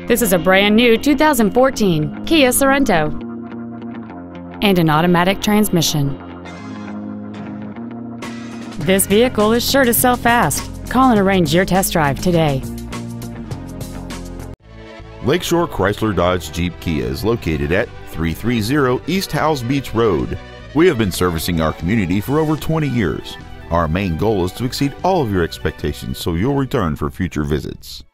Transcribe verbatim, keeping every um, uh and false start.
This is a brand new two thousand fourteen Kia Sorento and an automatic transmission. This vehicle is sure to sell fast. Call and arrange your test drive today. Lakeshore Chrysler Dodge Jeep Kia is located at three thirty East Howze Beach Road. We have been servicing our community for over twenty years. Our main goal is to exceed all of your expectations so you'll return for future visits.